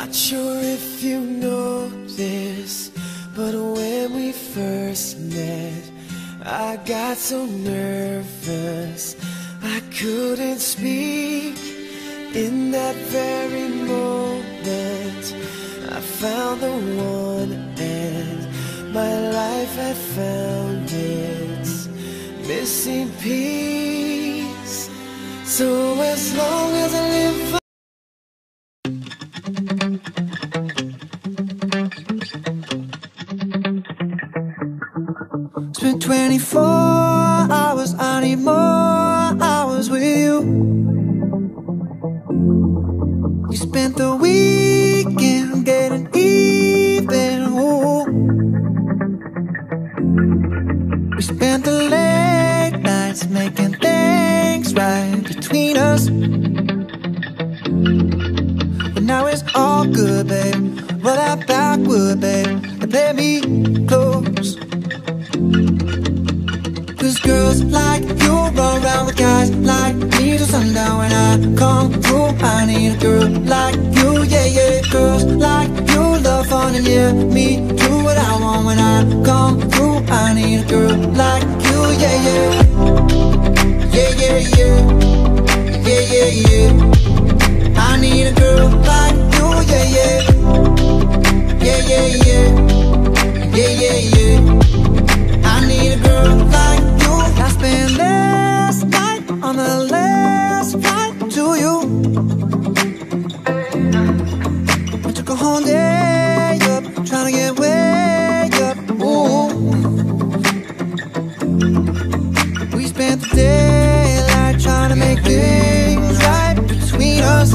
Not sure if you know this, but when we first met, I got so nervous I couldn't speak. In that very moment, I found the one, and my life had found its missing piece. So as long as I live, spent 24 hours, I need more hours with you. We spent the weekend getting even, ooh. We spent the late nights making things right between us. But now it's all good, babe. Roll that backward, babe, and play me close. Cause girls like you run around with guys like me till sundown. When I come through, I need a girl like you, yeah, yeah. Girls like you love fun and yeah, me do what I want. When I come through, I need a girl like you, yeah, yeah. Yeah, yeah, yeah. Yeah, yeah, yeah. I need a girl like you, yeah, yeah. Yeah, yeah, yeah. Yeah, yeah, yeah. I need a girl like you. I spent last night on the last flight to you. I took a whole day up, trying to get way up, ooh. We spent the daylight trying to make things right between us.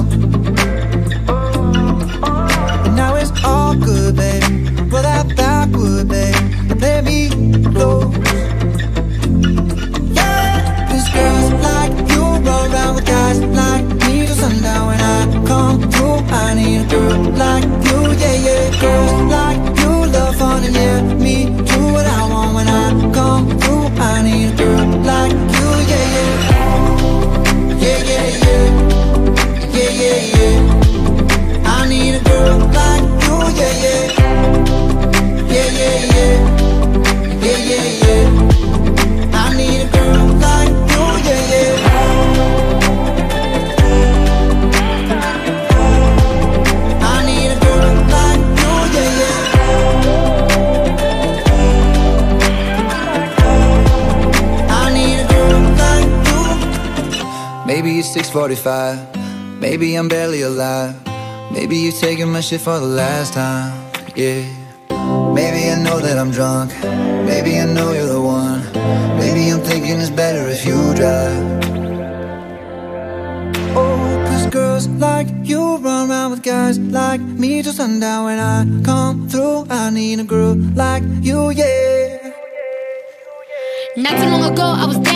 But now it's all good, babe. Roll that backward, babe, and play me close. Girls like you run around with guys like me till sundown. When I come through, I need a girl like you, yeah, yeah. Girls like you love fun and yeah, me do what I want. When I come through, I need a girl like you, yeah, yeah. Yeah, yeah, yeah. Yeah, yeah, yeah. I need a girl like you, yeah, yeah. Yeah, yeah, yeah. Yeah, yeah, yeah. I need a girl like you, yeah, yeah. I need a girl like you, yeah, yeah. I need a girl like you. Maybe it's 6:45, maybe I'm barely alive. Maybe you're taking my shit for the last time, yeah. Maybe I know that I'm drunk, maybe I know you're the one. Maybe I'm thinking it's better if you drive. Oh, cause girls like you run around with guys like me till sundown. When I come through, I need a girl like you, yeah. Not too long ago, I was down